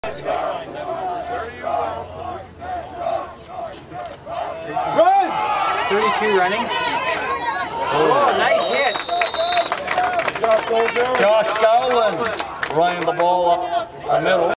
Run! 32 running. Oh, nice hit. Josh Gowland running the ball up the middle.